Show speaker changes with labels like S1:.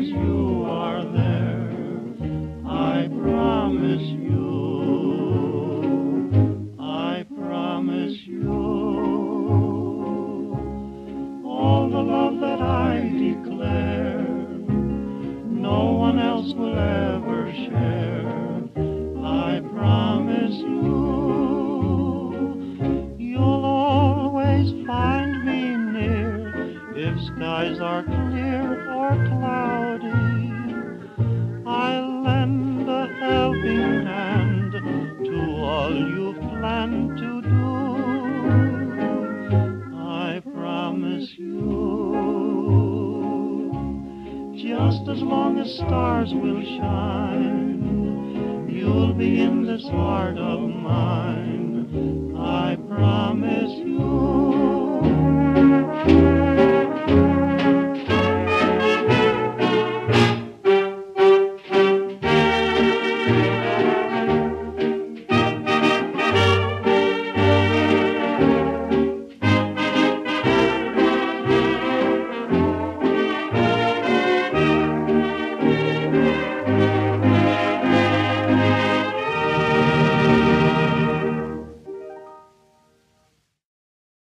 S1: you are there. I promise you. I promise you. All the love that I declare, no one else will ever share. I promise you. You'll always find me near, if skies are clear or cloudy. I'll lend a helping hand to all you've planned to do. I promise you. Just as long as stars will shine, you'll be in this heart of mine.